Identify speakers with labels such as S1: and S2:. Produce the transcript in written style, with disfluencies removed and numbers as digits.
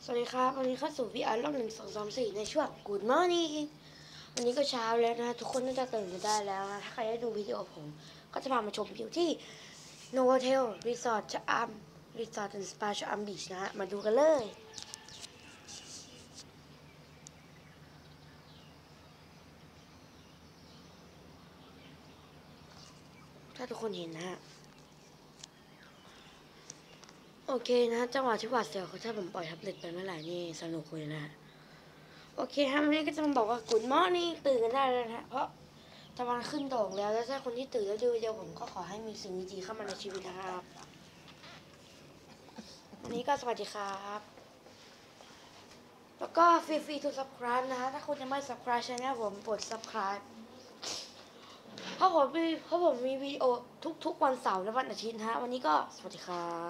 S1: วัสดีครับวันนี้เข้าสู่ VR รอบ1 2 3 4ในช่วง Good Morning วันนี้ก็เช้าแล้วนะทุกคนน่าจะตื่นกันได้แล้วนะถ้าใครได้ดูวิดีโอผมก็จะพามาชมวิวที่ Novotel Resort ชะอำ Resort and Spa ชะอำบีชนะมาดูกันเลยถ้าทุกคนเห็นนะฮะโอเคนะจังหวะที่หวาดเสียวเขาถ้าผมปล่อยแท็บเล็ตไปเมื่อไหร่นี่สนุกเลยนะโอเคฮะวันนี้ก็จะมาบอกว่า Good Morning ตื่นกันได้แล้วนะเพราะตะวันขึ้นโด่งแล้วถ้าคนที่ตื่นแล้วดูวิดีโอผมก็ขอให้มีสิ่งดีๆเข้ามาในชีวิตนะครับวันนี้ก็สวัสดีครับแล้วก็ฟรีๆ to subscribe นะฮะถ้าคุณยังไม่ subscribe channel ผมกด subscribe เพราะผมมีวิดีโอทุกๆวันเสาร์และวันอาทิตย์นะฮะวันนี้ก็สวัสดีครับ